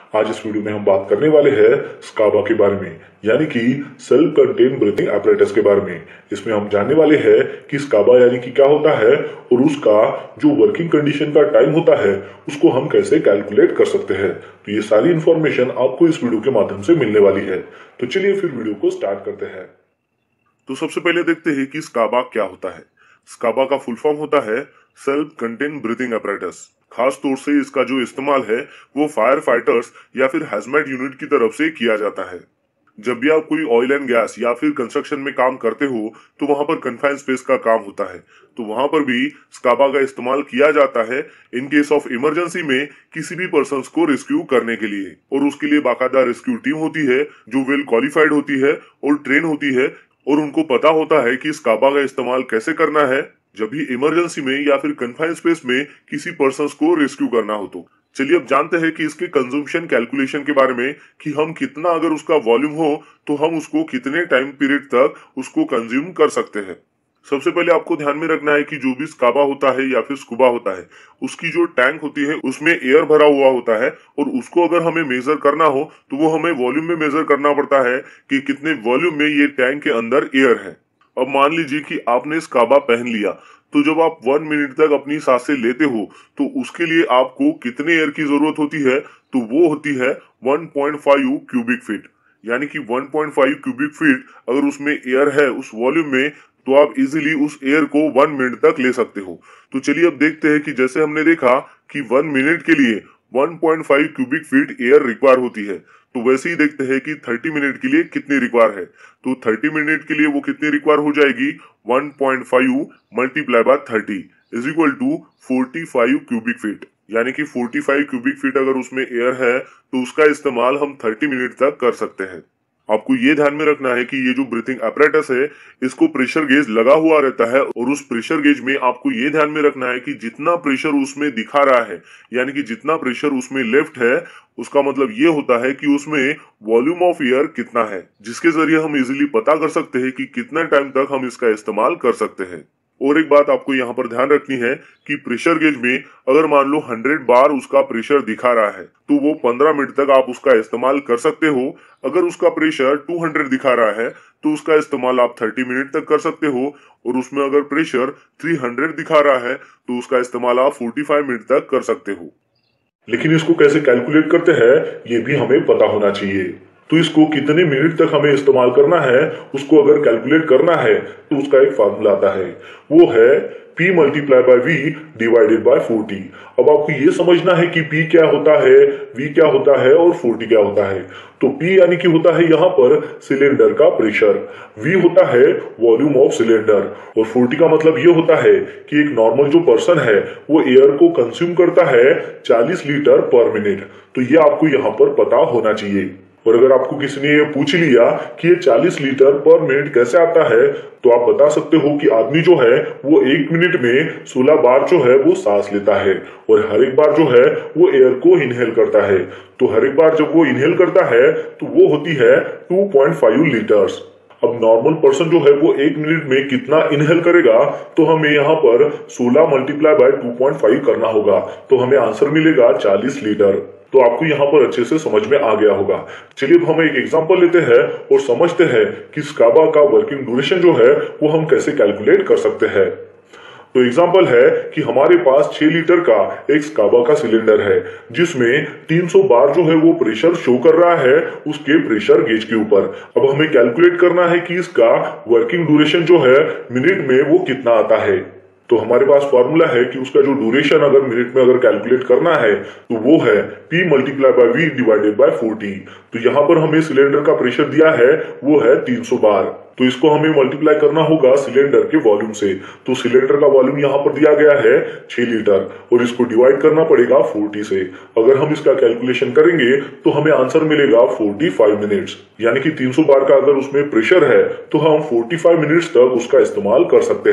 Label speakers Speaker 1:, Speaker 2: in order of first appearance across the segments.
Speaker 1: आज इस वीडियो में हम बात करने वाले हैं स्काबा के बारे में, यानी कि सेल्फ कंटेन ब्रीथिंग apparatus के बारे में। इसमें हम जानने वाले हैं कि स्काबा यानी कि क्या होता है और उसका जो वर्किंग कंडीशन का टाइम होता है उसको हम कैसे कैलकुलेट कर सकते हैं। तो ये सारी इन्फॉर्मेशन आपको इस वीडियो के माध्यम से मिलने वाली है। तो चलिए फिर वीडियो को स्टार्ट करते हैं। तो सबसे पहले देखते हैं कि स्काबा क्या होता है। स्काबा का फुल फॉर्म होता है सेल्फ कंटेन ब्रीथिंग apparatus। खास तौर से इसका जो इस्तेमाल है वो फायर फाइटर्स या फिर हैजमैट यूनिट की तरफ से किया जाता है। जब भी आप कोई ऑयल एंड गैस या फिर कंस्ट्रक्शन में काम करते हो तो वहां पर कन्फाइंड स्पेस का काम होता है, तो वहां पर भी स्काबा का इस्तेमाल किया जाता है इन केस ऑफ इमरजेंसी में किसी भी पर्सन को रेस्क्यू करने के लिए। और उसके लिए बाकायदा रेस्क्यू टीम होती है जो वेल क्वालिफाइड होती है और ट्रेन होती है, और उनको पता होता है कि स्काबा का इस्तेमाल कैसे करना है जब भी इमरजेंसी में या फिर कन्फाइंड स्पेस में किसी पर्सन को रेस्क्यू करना हो। तो चलिए अब जानते हैं कि इसके कंजम्पशन कैलकुलेशन के बारे में, कि हम कितना अगर उसका वॉल्यूम हो तो हम उसको कितने टाइम पीरियड तक उसको कंज्यूम कर सकते हैं। सबसे पहले आपको ध्यान में रखना है कि जो भी स्काबा होता है या फिर स्कूबा होता है उसकी जो टैंक होती है उसमें एयर भरा हुआ होता है, और उसको अगर हमें मेजर करना हो तो वो हमें वॉल्यूम में मेजर करना पड़ता है कि कितने वॉल्यूम में ये टैंक के अंदर एयर है। अब मान लीजिए कि आपने स्काबा पहन लिया, तो जब आप 1 मिनट तक अपनी सांसें लेते हो तो उसके लिए आपको कितने एयर की जरूरत होती है, तो वो होती है 1.5 क्यूबिक फीट। यानी कि 1.5 क्यूबिक फीट अगर उसमें एयर है उस वॉल्यूम में, तो आप इजीली उस एयर को 1 मिनट तक ले सकते हो। तो चलिए अब देखते हैं कि जैसे हमने देखा कि 1 मिनट के लिए 1.5 क्यूबिक फीट एयर रिक्वायर होती है, तो वैसे ही देखते हैं कि 30 मिनट के लिए कितनी रिक्वायर है। तो 30 मिनट के लिए वो कितनी रिक्वायर हो जाएगी, 1.5 multiply by 30 is equal to 45 cubic feet. यानी कि 45 क्यूबिक फीट अगर उसमें एयर है तो उसका इस्तेमाल हम 30 मिनट तक कर सकते हैं। आपको ये ध्यान में रखना है कि ये जो ब्रीथिंग apparatus है इसको प्रेशर गेज लगा हुआ रहता है, और उस प्रेशर गेज में आपको ये ध्यान में रखना है कि जितना प्रेशर उसमें दिखा रहा है, यानी कि जितना प्रेशर उसमें लेफ्ट है, उसका मतलब ये होता है कि उसमें वॉल्यूम ऑफ एयर कितना है, जिसके जरिए हम इजीली पता कर सकते हैं कि कितना टाइम तक हम इसका इस्तेमाल कर सकते हैं। और एक बात आपको यहाँ पर ध्यान रखनी है कि प्रेशर गेज में अगर मान लो 100 बार उसका प्रेशर दिखा रहा है तो वो 15 मिनट तक आप उसका इस्तेमाल कर सकते हो। अगर उसका प्रेशर 200 दिखा रहा है तो उसका इस्तेमाल आप 30 मिनट तक कर सकते हो, और उसमें अगर प्रेशर 300 दिखा रहा है तो उसका इस्तेमाल आप 45 मिनट तक कर सकते हो। लेकिन इसको कैसे कैलकुलेट करते हैं ये भी हमें पता होना चाहिए। तो इसको कितने मिनट तक हमें इस्तेमाल करना है उसको अगर कैलकुलेट करना है तो उसका एक फार्मूला आता है, वो है P multiply by V divided by 40। अब आपको ये समझना है कि P क्या होता है, V क्या होता है और 40 क्या होता है। तो P यानी कि होता है यहाँ पर सिलेंडर का प्रेशर, V होता है वॉल्यूम ऑफ सिलेंडर, और 40 का मतलब ये होता है कि एक नॉर्मल जो पर्सन है वो एयर को कंज्यूम करता है 40 लीटर पर मिनट। तो ये आपको यहाँ पर पता होना चाहिए। और अगर आपको किसी ने ये पूछ लिया कि ये 40 लीटर पर मिनट कैसे आता है, तो आप बता सकते हो कि आदमी जो है वो 1 मिनट में 16 बार जो है वो सांस लेता है, और हर एक बार जो है वो एयर को इनहेल करता है। तो हर एक बार जब वो इनहेल करता है तो वो होती है 2.5 लीटर्स। अब नॉर्मल पर्सन जो है वो 1 मिनट में कितना इनहेल करेगा, तो हमें यहाँ पर 16 मल्टीप्लाई बाय 2.5 करना होगा, तो हमें आंसर मिलेगा 40 लीटर। तो आपको यहाँ पर अच्छे से समझ में आ गया होगा। चलिए अब हम एक एग्जांपल लेते हैं और समझते हैं कि स्काबा का वर्किंग ड्यूरेशन जो है वो हम कैसे कैलकुलेट कर सकते हैं। तो एग्जांपल है कि हमारे पास 6 लीटर का एक स्काबा का सिलेंडर है जिसमें 300 बार जो है वो प्रेशर शो कर रहा है उसके प्रेशर गेज के ऊपर। अब हमें कैलकुलेट करना है कि इसका वर्किंग ड्यूरेशन जो है मिनट में वो कितना आता है। तो हमारे पास फॉर्मूला है कि उसका जो ड्यूरेशन अगर मिनट में अगर कैलकुलेट करना है तो वो है P multiply by V divided by 40। तो यहाँ पर हमें सिलेंडर का प्रेशर दिया है वो है 300 बार, तो इसको हमें मल्टीप्लाई करना होगा सिलेंडर के वॉल्यूम से। तो सिलेंडर का वॉल्यूम यहाँ पर दिया गया है 6 लीटर, और इसको डिवाइड करना पड़ेगा 40 से। अगर हम इसका कैलकुलेशन करेंगे तो हमें आंसर मिलेगा 45 मिनट्स। यानी कि 300 बार का अगर उसमें प्रेशर है तो हम 45 मिनट्स तक उसका इस्तेमाल कर सकते हैं।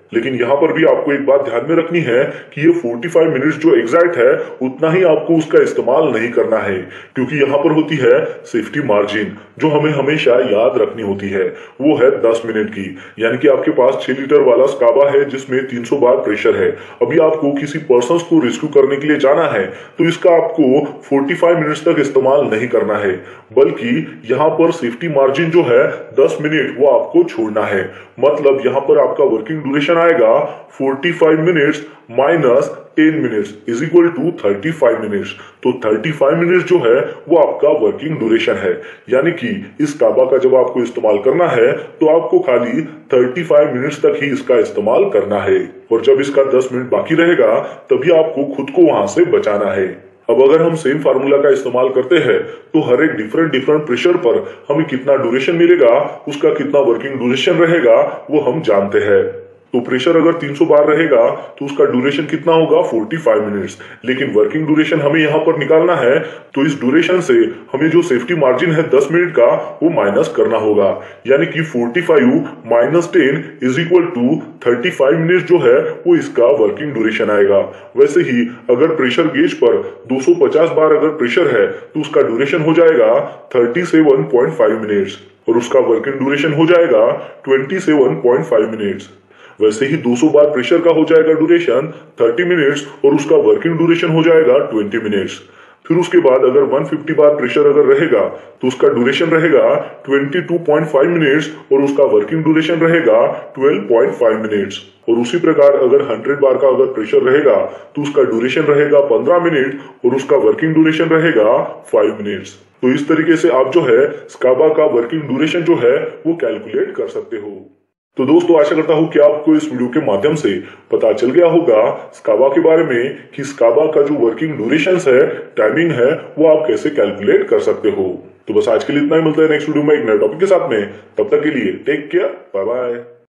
Speaker 1: लेकिन यहाँ पर भी आपको एक बात ध्यान में रखनी है कि ये 45 मिनट्स जो एग्जैक्ट है उतना ही आपको उसका इस्तेमाल नहीं करना है, क्योंकि यहाँ पर होती है सेफ्टी मार्जिन जो हमें हमेशा याद रखनी होती है, वो है 10 मिनट की। यानी कि आपके पास 6 लीटर वाला स्काबा है जिसमें 300 बार प्रेशर है। अभी आपको किसी पर्सन को रेस्क्यू करने के लिए जाना है तो इसका आपको 45 मिनट्स तक इस्तेमाल नहीं करना है, बल्कि यहाँ पर सेफ्टी मार्जिन जो है 10 मिनट वो आपको छोड़ना है। मतलब यहाँ पर आपका वर्किंग ड्यूरेशन आएगा 45 minutes minus 10 minutes is equal to 35 minutes. तो 35 मिनट्स जो है वो आपका वर्किंग ड्यूरेशन है। यानी कि इस काबा का जब आपको इस्तेमाल करना है तो आपको खाली 35 मिनट्स तक ही इसका इस्तेमाल करना है, और जब इसका 10 मिनट बाकी रहेगा तभी आपको खुद को वहां से बचाना है। अब अगर हम सेम फार्मूला का इस्तेमाल करते हैं तो हर एक डिफरेंट प्रेशर पर हमें कितना ड्यूरेशन मिलेगा, उसका कितना वर्किंग ड्यूरेशन रहेगा वो हम जानते हैं। तो प्रेशर अगर 300 बार रहेगा तो उसका ड्यूरेशन कितना होगा 45 मिनट्स, लेकिन वर्किंग ड्यूरेशन हमें यहाँ पर निकालना है तो इस ड्यूरेशन से हमें जो सेफ्टी मार्जिन है 10 मिनट का वो माइनस करना होगा। यानी कि 45 minus 10 is equal to 35 minutes जो है वो इसका वर्किंग ड्यूरेशन आएगा। वैसे ही अगर प्रेशर गेज पर 250 बार अगर प्रेशर है तो उसका ड्यूरेशन हो जाएगा 37.5 मिनट्स और उसका वर्किंग ड्यूरेशन हो जाएगा 27.5 मिनट्स। वैसे ही 200 बार प्रेशर का हो जाएगा ड्यूरेशन 30 मिनट्स और उसका वर्किंग ड्यूरेशन हो जाएगा 20 मिनट्स। फिर उसके बाद अगर 150 बार प्रेशर अगर रहेगा तो उसका ड्यूरेशन रहेगा 22.5 मिनट्स और उसका वर्किंग ड्यूरेशन रहेगा 12.5 मिनट्स। और उसी प्रकार अगर 100 बार का अगर प्रेशर रहेगा तो उसका ड्यूरेशन रहेगा 15 मिनट और उसका वर्किंग ड्यूरेशन रहेगा 5 मिनट्स। तो इस तरीके से आप जो है स्काबा का वर्किंग ड्यूरेशन जो है वो कैलकुलेट कर सकते हो। तो दोस्तों आशा करता हूं कि आपको इस वीडियो के माध्यम से पता चल गया होगा स्काबा के बारे में कि स्काबा का जो वर्किंग ड्यूरेशन है, टाइमिंग है, वो आप कैसे कैलकुलेट कर सकते हो। तो बस आज के लिए इतना ही, मिलता है नेक्स्ट वीडियो में एक नए टॉपिक के साथ में। तब तक के लिए टेक केयर, बाय बाय।